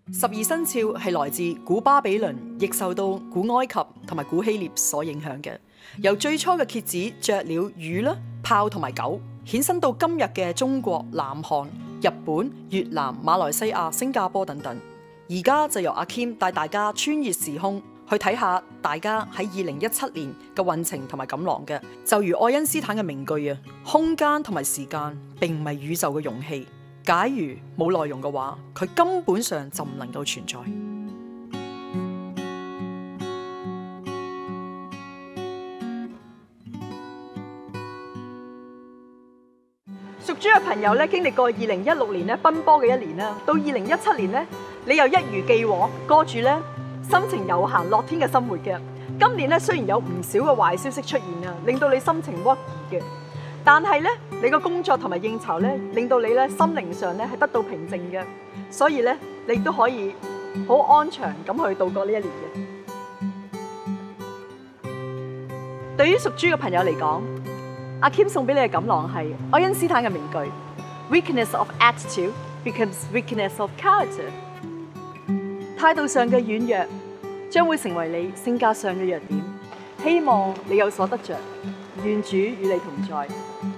12生肖係來自古巴比倫，亦受到古埃及同埋古希臘所影響嘅。由最初嘅蠍子、雀鳥、魚啦、豹同埋狗，衍生到今日嘅中國、南韓、日本、越南、馬來西亞、新加坡等等。而家就由阿 Kim 帶大家穿越時空，去睇下大家喺2017年嘅運程同埋錦囊嘅。就如愛因斯坦嘅名句啊，空間同埋時間並唔係宇宙嘅容器。假如冇內容嘅話，佢根本上就唔能夠存在。屬豬嘅朋友咧，經歷過2016年咧奔波嘅一年啦，到2017年咧，你又一如既往過住咧心情悠閒樂天嘅生活嘅。今年咧雖然有唔少嘅壞消息出現啊，令到你心情鬱結嘅。但係咧，你個工作同埋應酬咧，令到你咧心靈上咧係得到平靜嘅，所以咧你都可以好安詳咁去度過呢一年嘅。對於屬豬嘅朋友嚟講，阿 Kim 送俾你嘅錦囊係愛因斯坦嘅名句 ：Weakness of attitude becomes weakness of character。態度上嘅軟弱將會成為你性格上嘅弱點。希望你有所得着。願主與你同在。